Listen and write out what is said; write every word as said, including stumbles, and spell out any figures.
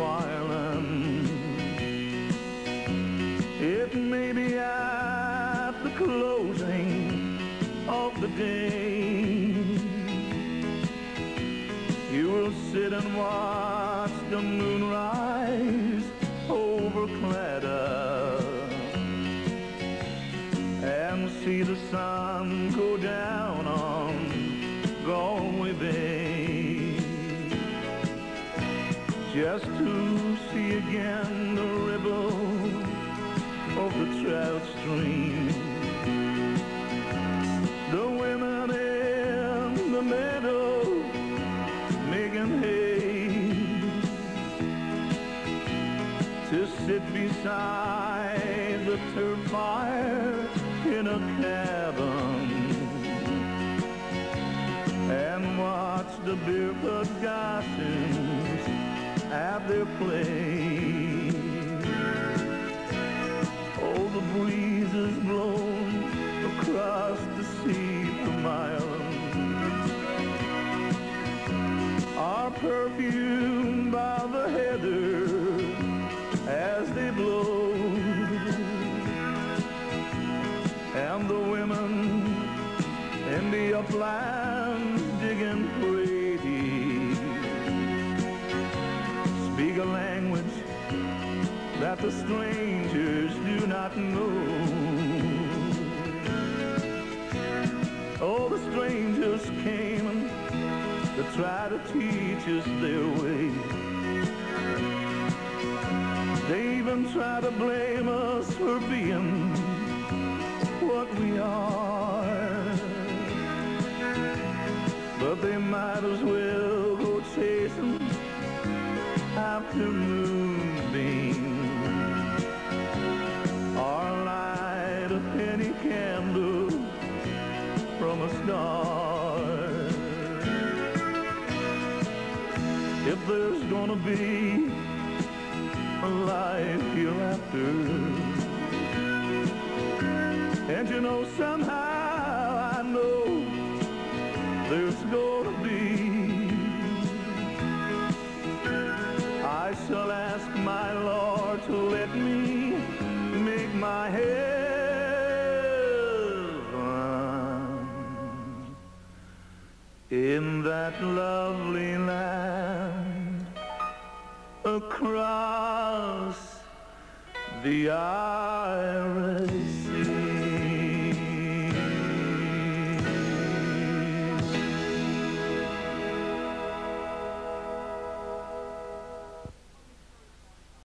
Ireland. It may be at the closing of the day, you will sit and watch the moon rise over Claddagh and see the sun go down on Galway Bay, just to see again the ripple of the trout stream, the women in the meadow making hay, to sit beside the turf fire in a cabin and watch the barefoot gossins at their play. Oh, the breezes blown across the sea from Ireland are perfumed by the heather as they blow, and the women in the uplands digging Brady speak a language that the strangers do not know. Oh, the strangers came to try to teach us their way. They even try to blame us for being what we are, but they might as well go chasing after moonbeams or light a penny candle from a star. If there's gonna be a life hereafter, and you know, somehow I know there's gonna be, I shall ask my Lord to let me make my heaven in that lovely land across the Irish